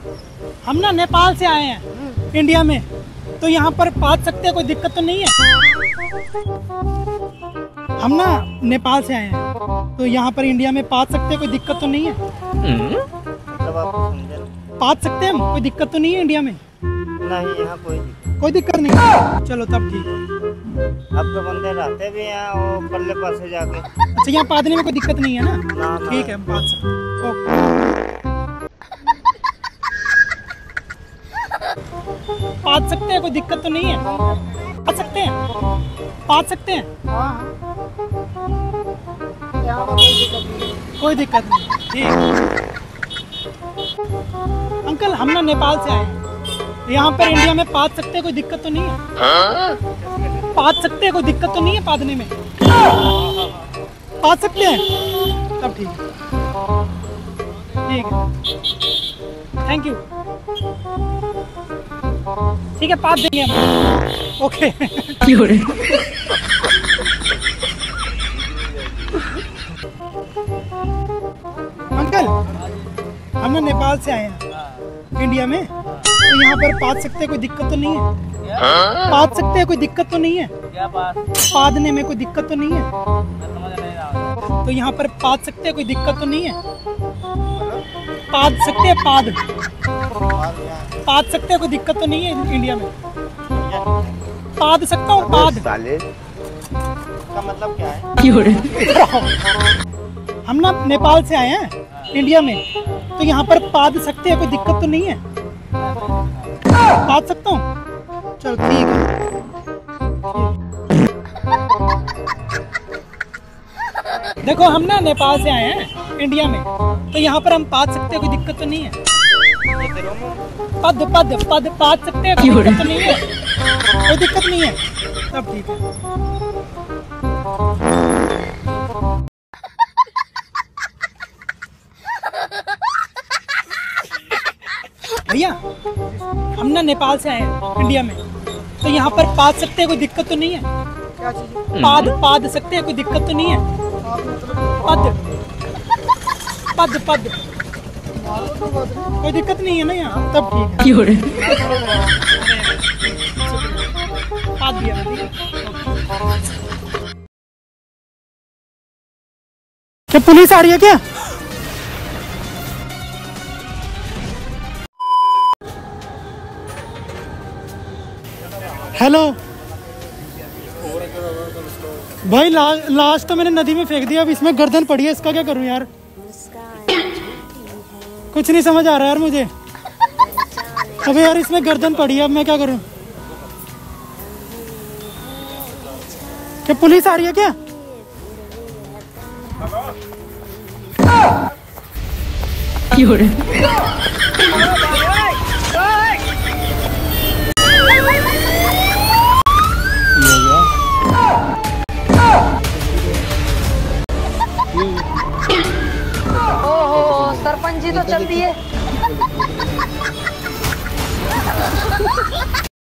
हम ना नेपाल से आए हैं इंडिया में, तो यहाँ पर पाँच सकते हैं, कोई दिक्कत तो नहीं है? हम ना नेपाल से आए हैं, तो यहाँ पर इंडिया में पाँच सकते हैं, कोई दिक्कत तो नहीं है? मतलब आप समझे ना? पाँच सकते हैं, कोई दिक्कत तो नहीं है इंडिया में? नहीं, यहाँ कोई दिक्कत नहीं। चलो तब ठीक है। आपके बंदे रहते भी हैं वो पल्ले पासे जाके। अच्छा, यहाँ पादने में कोई दिक्कत नहीं है ना? ना। ठीक है, हम पाँच सकते हैं। ओके। पाँच सकते हैं, कोई दिक्कत तो नहीं है? पाँच सकते हैं? पाँच सकते हैं? कोई दिक्कत नहीं। ठीक। अंकल, हम ना नेपाल से आए हैं, यहाँ पर इंडिया में पाँच सकते हैं, कोई दिक्कत तो नहीं है? पाँच सकते हैं, कोई दिक्कत तो नहीं है पादने में? पाँच सकते हैं? तब ठीक है। ठीक है, थैंक यू। ठीक है, पाँच देंगे हम। ओके। अंकल, हम ना नेपाल से आए हैं इंडिया में, तो यहाँ पर पाँच सकते हैं, कोई दिक्कत तो नहीं है? पाँच सकते हैं, कोई दिक्कत तो नहीं है? क्या बात? पादने में कोई दिक्कत तो नहीं है? तो यहाँ पर पाद सकते हैं, कोई दिक्कत तो नहीं है? पाद सकते हैं, पाद सकते हैं, कोई दिक्कत तो नहीं है इंडिया में? पाद सकता हूँ, पाद। साले का मतलब क्या है? हम ना नेपाल से आए हैं इंडिया में, तो यहाँ पर पाद सकते हैं, कोई दिक्कत तो नहीं है? पाद सकता हूँ? चलो ठीक है। देखो, हम ना नेपाल से आए हैं इंडिया में, तो यहाँ पर हम पाद सकते हैं, कोई दिक्कत तो नहीं है? पद पद पद पाद सकते हैं, कोई दिक्कत तो नहीं है? कोई दिक्कत नहीं है? तब ठीक है। भैया, हम ना नेपाल से आए हैं इंडिया में, तो यहाँ पर पाद सकते हैं, कोई दिक्कत तो नहीं है? क्या चीज़? पाद सकते हैं, कोई दिक्कत तो नहीं है? पद पद पद कोई दिक्कत नहीं है ना यहाँ? तब ठीक है। पाद दिया मैंने। क्या पुलिस आ रही है क्या? हेलो भाई, लास्ट तो मैंने नदी में फेंक दिया, अब इसमें गर्दन पड़ी है, इसका क्या करूं यार? कुछ नहीं समझ आ रहा यार मुझे। अबे यार, इसमें गर्दन पड़ी है, अब मैं क्या करूं? क्या पुलिस आ रही है क्या? ओहो, सरपंच जी तो चल दिए।